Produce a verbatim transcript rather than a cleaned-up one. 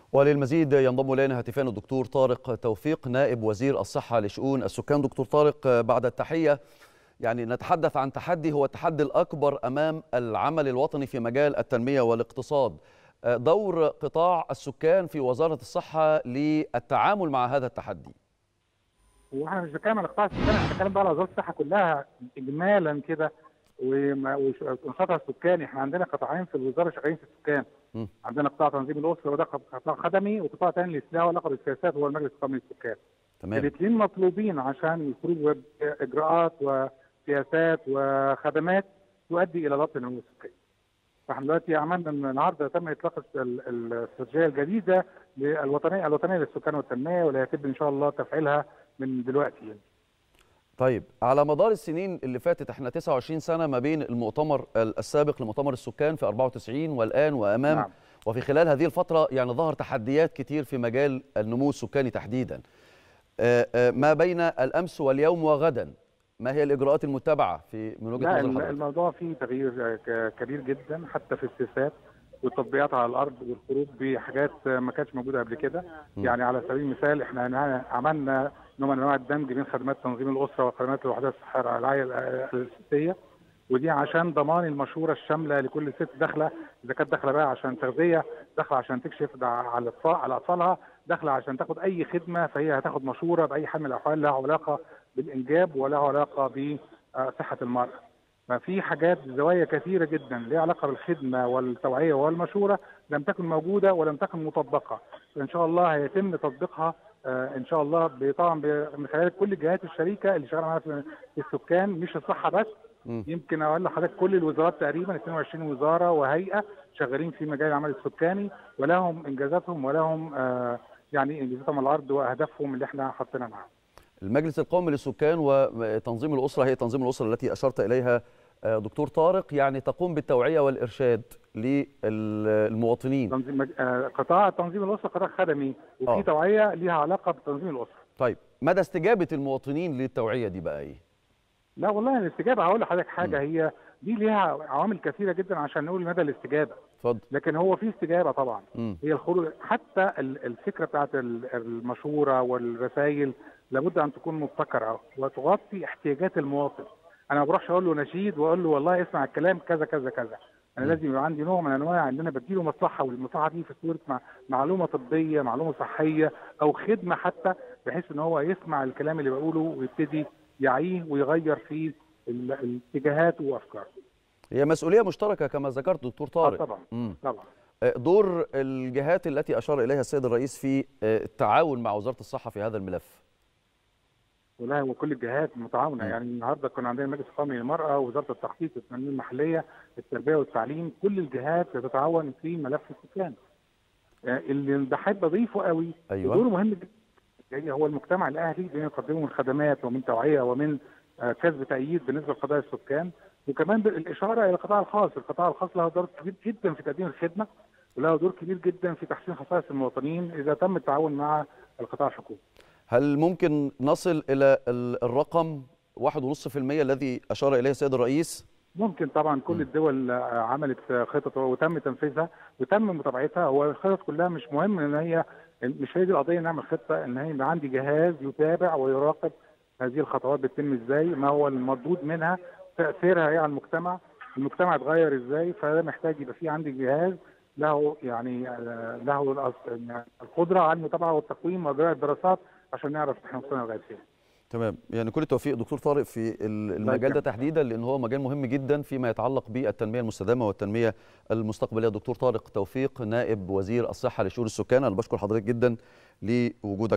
وللمزيد ينضم الينا هاتفيا الدكتور طارق توفيق نائب وزير الصحة لشؤون السكان. دكتور طارق، بعد التحية، يعني نتحدث عن تحدي هو التحدي الأكبر أمام العمل الوطني في مجال التنمية والاقتصاد. دور قطاع السكان في وزارة الصحة للتعامل مع هذا التحدي. واحنا مش بنتكلم على قطاع السكان، احنا بنتكلم بقى على وزاره الصحه كلها اجمالا كده ونشاطها السكاني. احنا عندنا قطاعين في الوزاره شغالين في السكان. م. عندنا قطاع تنظيم الاسره وده قطاع خدمي، وقطاع ثاني للاصلاح والعلاقه بالسياسات هو المجلس القومي للسكان. تمام. الاثنين مطلوبين عشان يخرجوا اجراءات وسياسات وخدمات تؤدي الى ضبط النمو السكاني. فاحنا دلوقتي عملنا النهارده تم اطلاق الاستراتيجيه الجديده للوطنيه الوطنيه للسكان والتنميه، واللي هيتم ان شاء الله تفعيلها من دلوقتي يعني. طيب، على مدار السنين اللي فاتت احنا تسعة وعشرين سنة ما بين المؤتمر السابق لمؤتمر السكان في أربعة وتسعين والآن وأمام. نعم. وفي خلال هذه الفترة يعني ظهر تحديات كتير في مجال النمو السكاني تحديدا. ما بين الأمس واليوم وغدا، ما هي الإجراءات المتبعة في من وجهة نظر حضرتك؟ الموضوع فيه تغيير كبير جدا حتى في السياسات والتطبيقات على الارض والخروج بحاجات ما كانتش موجوده قبل كده. يعني على سبيل المثال احنا عملنا نوع من انواع الدمج بين خدمات تنظيم الاسره وخدمات الوحدات الصحيه الرعايه الاساسيه، ودي عشان ضمان المشوره الشامله لكل ست داخله، اذا كانت داخله بقى عشان تغذيه، داخله عشان تكشف على الاطفال على اطفالها، داخله عشان تاخد اي خدمه، فهي هتاخد مشوره باي حال من الاحوال لها علاقه بالانجاب ولا علاقه بصحه المراه. ففي حاجات زوايا كثيره جدا ليها علاقه بالخدمه والتوعيه والمشوره لم تكن موجوده ولم تكن مطبقه، فان شاء الله هيتم تطبيقها ان شاء الله طبعا من خلال كل الجهات الشريكه اللي شغاله معانا في السكان، مش الصحه بس. م. يمكن اقول لحضرتك كل الوزارات تقريبا اثنين وعشرين وزاره وهيئه شغالين في مجال العمل السكاني، ولهم انجازاتهم ولهم آه يعني انجازاتهم على الارض واهدافهم اللي احنا حاطينها معاهم. المجلس القومي للسكان وتنظيم الأسرة، هي تنظيم الأسرة التي أشرت إليها دكتور طارق، يعني تقوم بالتوعية والإرشاد للمواطنين. تنظيم قطاع تنظيم الأسرة قطاع خدمي، وفي أوه. توعية ليها علاقة بتنظيم الأسرة. طيب، مدى استجابة المواطنين للتوعية دي بقى إيه؟ لا والله الاستجابة هقول لحضرتك حاجة، م. هي دي ليها عوامل كثيرة جدا عشان نقول مدى الاستجابة. اتفضل. لكن هو في استجابة طبعا. م. هي الخروج حتى الفكرة بتاعت المشورة والرسائل لابد ان تكون مبتكره وتغطي احتياجات المواطن. انا ما بروحش اقول له نشيد واقول له والله اسمع الكلام كذا كذا كذا. انا م. لازم يبقى عندي نوع من انواع ان انا بديله مصلحه، والمصلحه دي في صوره مع معلومه طبيه، معلومه صحيه، او خدمه حتى، بحيث ان هو يسمع الكلام اللي بقوله ويبتدي يعيه ويغير في اتجاهاته وافكاره. هي مسؤوليه مشتركه كما ذكرت دكتور طارق. آه طبعا. م. طبعا. دور الجهات التي اشار اليها السيد الرئيس في التعاون مع وزاره الصحه في هذا الملف. والله هو كل الجهات متعاونه. م. يعني النهارده كنا عندنا المجلس القومي للمراه ووزاره التخطيط والتنميه المحليه، التربيه والتعليم، كل الجهات تتعاون في ملف السكان. اللي بحب اضيفه قوي أيوة. دوره مهم جدا هو المجتمع الاهلي بين يقدمه من خدمات ومن توعيه ومن كسب تأييد بالنسبه لقضايا السكان، وكمان بالاشاره الى القطاع الخاص. القطاع الخاص له دور كبير جدا في تقديم الخدمه، وله دور كبير جدا في تحسين خصائص المواطنين اذا تم التعاون مع القطاع الحكومي. هل ممكن نصل الى الرقم واحد ونص في المية الذي اشار اليه السيد الرئيس؟ ممكن طبعا. كل الدول عملت خطط وتم تنفيذها وتم متابعتها. هو الخطط كلها مش مهم ان هي مش هي دي القضيه، نعمل خطه ان هي يبقى عندي جهاز يتابع ويراقب هذه الخطوات بتتم ازاي، ما هو المردود منها، تاثيرها ايه على المجتمع، المجتمع اتغير ازاي. فده محتاج يبقى في عندي جهاز له يعني له القدره على المتابعه والتقويم واجراء الدراسات عشان نعرف احنا وصلنا لغايه فين. تمام، يعني كل التوفيق دكتور طارق في المجال ده تحديدا، لان هو مجال مهم جدا فيما يتعلق بالتنميه المستدامه والتنميه المستقبليه. دكتور طارق توفيق نائب وزير الصحه لشؤون السكان، انا بشكر حضرتك جدا لوجودك